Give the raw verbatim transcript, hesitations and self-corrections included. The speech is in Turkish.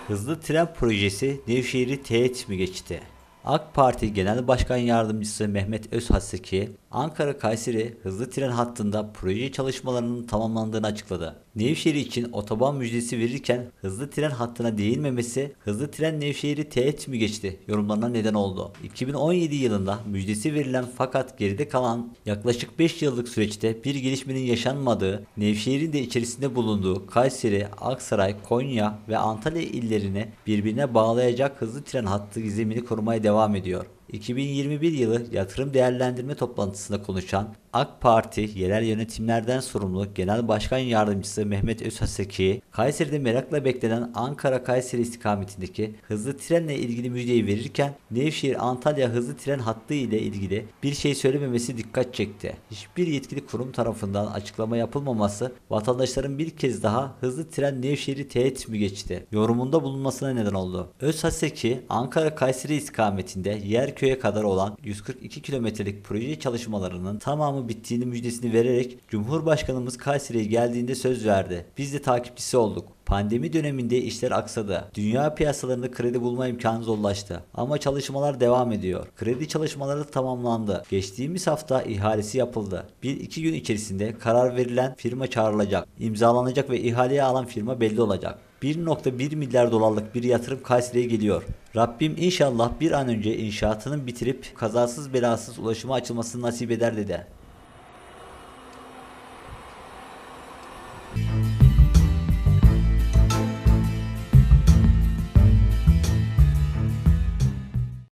Hızlı tren projesi Nevşehir'i teğet mi geçti? AK Parti Genel Başkan Yardımcısı Mehmet Özhaseki, Ankara-Kayseri hızlı tren hattında proje çalışmalarının tamamlandığını açıkladı. Nevşehir için otoban müjdesi verirken hızlı tren hattına değinmemesi hızlı tren Nevşehir'i teğet mi geçti yorumlarına neden oldu. iki bin on yedi yılında müjdesi verilen fakat geride kalan yaklaşık beş yıllık süreçte bir gelişmenin yaşanmadığı, Nevşehir'in de içerisinde bulunduğu Kayseri, Aksaray, Konya ve Antalya illerini birbirine bağlayacak hızlı tren hattı gizemini korumaya devam ediyor. iki bin yirmi bir yılı yatırım değerlendirme toplantısında konuşan AK Parti Yerel Yönetimlerden Sorumlu Genel Başkan Yardımcısı Mehmet Özhaseki, Kayseri'de merakla beklenen Ankara-Kayseri istikametindeki hızlı trenle ilgili müjdeyi verirken Nevşehir-Antalya hızlı tren hattı ile ilgili bir şey söylememesi dikkat çekti. Hiçbir yetkili kurum tarafından açıklama yapılmaması vatandaşların bir kez daha hızlı tren Nevşehir'i teğet mi geçti yorumunda bulunmasına neden oldu. Özhaseki, Ankara-Kayseri istikametinde Yerköy'e kadar olan yüz kırk iki kilometrelik proje çalışmalarının tamamı bittiğini müjdesini vererek Cumhurbaşkanımız Kayseri'ye geldiğinde söz verdi. Biz de takipçisi olduk. Pandemi döneminde işler aksadı. Dünya piyasalarında kredi bulma imkanı zorlaştı. Ama çalışmalar devam ediyor. Kredi çalışmaları tamamlandı. Geçtiğimiz hafta ihalesi yapıldı. bir iki gün içerisinde karar verilen firma çağrılacak. İmzalanacak ve ihaleye alan firma belli olacak. bir nokta bir milyar dolarlık bir yatırım Kayseri'ye geliyor. Rabbim inşallah bir an önce inşaatının bitirip kazasız belasız ulaşıma açılmasını nasip eder dedi.